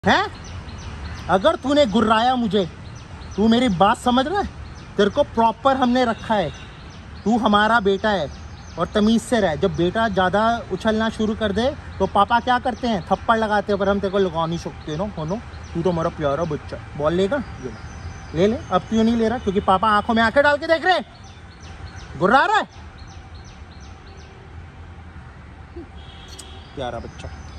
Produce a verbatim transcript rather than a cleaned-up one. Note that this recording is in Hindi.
हैं? अगर तूने गुर्राया मुझे, तू मेरी बात समझ रहा है? तेरे को प्रॉपर हमने रखा है, तू हमारा बेटा है और तमीज़ से रह। जब बेटा ज़्यादा उछलना शुरू कर दे तो पापा क्या करते हैं? थप्पड़ लगाते हैं, पर हम तेरे को लगा नहीं सकते ना। हो नो, तू तो हमारा प्यारा बच्चा। बॉल लेगा? ले ले। अब क्यों नहीं ले रहा? क्योंकि पापा आंखों में आंखें डाल के देख रहे हैं। गुर्रा रहा है प्यारा बच्चा।